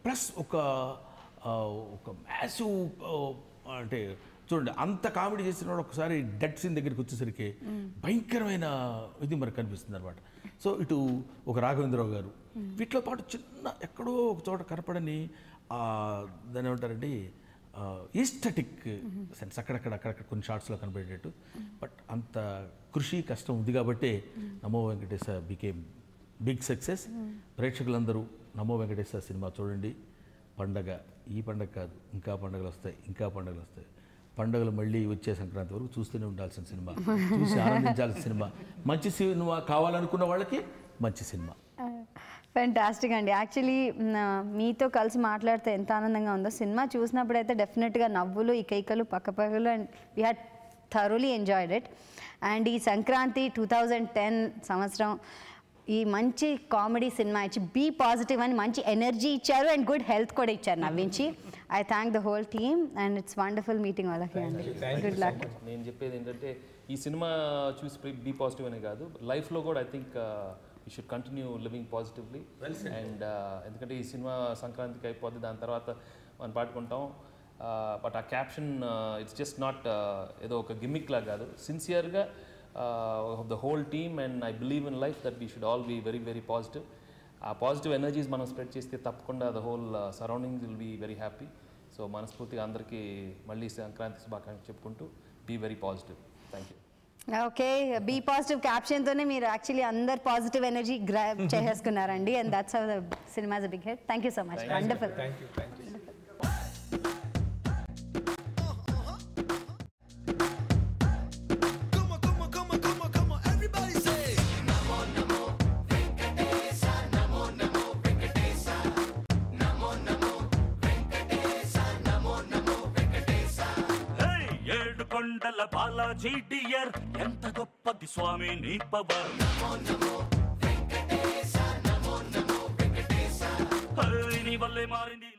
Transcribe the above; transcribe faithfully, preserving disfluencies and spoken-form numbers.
Plus ఒక ఒక massive అంటే చూడండి అంత కామెడీ చేసిన వాడు ఒకసారి డెడ్ సీన్ దగ్గరికి వచ్చేసరికి భయంకరమైన ఇది మనకు కనిపిస్తుంది అనమాట. సో ఇటు ఒక రాఘవేంద్రరావు గారు వీటితో పాటు చిన్న ఎక్కడో ఒక చోట కనపడని దాని ఏమంటారండి ఈస్థెటిక్ సెన్స్ అక్కడక్కడ అక్కడక్కడ కొన్ని షార్ట్స్లో కనపడేటట్టు. బట్ అంత కృషి కష్టం ఉంది కాబట్టి నమో వెంకటేశ బికేమ్ బిగ్ సక్సెస్. ప్రేక్షకులందరూ నమో వెంకటేశ సినిమా చూడండి. పండగ ఈ పండగ కాదు, ఇంకా పండుగలు వస్తాయి, ఇంకా పండుగలు వస్తాయి. పండుగలు మళ్ళీ వచ్చే సంక్రాంతి వరకు చూస్తూనే ఉండాల్సిన సినిమా, చూసి ఆనందించాల్సిన సినిమా, మంచి సినిమా కావాలనుకున్న వాళ్ళకి మంచి సినిమా. ఫెంటాస్టిక్ అండి. యాక్చువల్లీ మీతో కలిసి మాట్లాడితే ఎంత ఆనందంగా ఉందో. సినిమా చూసినప్పుడు అయితే డెఫినెట్గా నవ్వులు, ఈ కైకలు, పక్కపక్కలు, and we had thoroughly enjoyed it. And ఈ సంక్రాంతి టూ థౌజండ్ టెన్ సంవత్సరం ఈ మంచి కామెడీ సినిమా ఇచ్చి బీ పాజిటివ్ అని మంచి ఎనర్జీ ఇచ్చారు అండ్ గుడ్ హెల్త్ కూడా ఇచ్చారు నవ్వించి. I thank the whole team and it's wonderful meeting all of you అండి. Good luck. నేను చెప్పేది ఏంటంటే ఈ సినిమా చూసి బీ పాజిటివ్ అనే కాదు, లైఫ్లో కూడా I think you should continue living positively. And ఎందుకంటే ఈ సినిమా సంక్రాంతికి అయిపోద్ది, దాని తర్వాత మనం పాడుకుంటాం. బట్ ఆ క్యాప్షన్ ఇట్స్ జస్ట్ నాట్ ఏదో ఒక గిమ్మిక్ లా కాదు, సిన్సియర్గా of the whole team, and I believe in life that we should all be very very positive. ఆ పాజిటివ్ ఎనర్జీస్ మనం స్ప్రెడ్ చేస్తే తప్పకుండా the whole surroundings will be very happy. So మనస్ఫూర్తిగా అందరికీ మళ్ళీ సంక్రాంతి శుభాకాంక్షలు చెప్పుకుంటూ be very positive. Thank you. Okay, be positive క్యాప్షన్తోనే మీరు యాక్చువల్లీ అందరు పాజిటివ్ ఎనర్జీ గ్రాబ్ చేసేసుకున్నారండి. And that's how the cinema is a big hit. Thank you so much. Wonderful. Thank you. Thank you. కొండల బాలాజీ డియర్ ఎంత గొప్పది స్వామి నీ power. నీ వల్లే మారింది.